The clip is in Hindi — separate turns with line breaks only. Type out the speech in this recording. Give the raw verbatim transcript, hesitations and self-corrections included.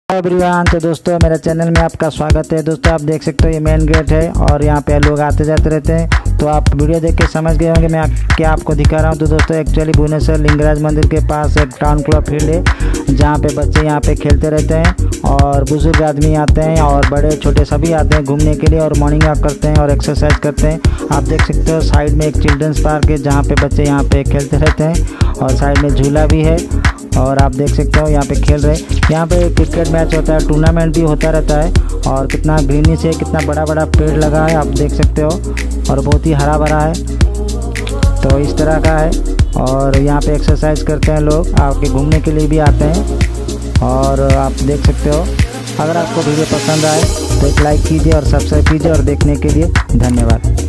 एवरीवन, तो दोस्तों मेरे चैनल में आपका स्वागत है। दोस्तों आप देख सकते हो ये मेन गेट है और यहाँ पे लोग आते जाते रहते हैं। तो आप वीडियो देख के समझ गए होंगे मैं क्या आपको दिखा रहा हूँ। तो दोस्तों एक्चुअली भुवनेश्वर लिंगराज मंदिर के पास एक टाउन क्लब फील्ड है जहाँ पे बच्चे यहाँ पे खेलते रहते हैं और बुजुर्ग आदमी आते हैं और बड़े छोटे सभी आते हैं घूमने के लिए और मॉर्निंग वॉक करते हैं और एक्सरसाइज करते हैं। आप देख सकते हो साइड में एक चिल्ड्रंस पार्क है जहाँ पे बच्चे यहाँ पे खेलते रहते हैं और साइड में झूला भी है और आप देख सकते हो यहाँ पे खेल रहे हैं। यहाँ पे क्रिकेट मैच होता है, टूर्नामेंट भी होता रहता है और कितना ग्रीनिश है, कितना बड़ा बड़ा पेड़ लगा है आप देख सकते हो और बहुत ही हरा भरा है। तो इस तरह का है और यहाँ पे एक्सरसाइज करते हैं लोग, आके घूमने के लिए भी आते हैं और आप देख सकते हो। अगर आपको वीडियो पसंद आए तो एक लाइक कीजिए और सब्सक्राइब कीजिए और देखने के लिए धन्यवाद।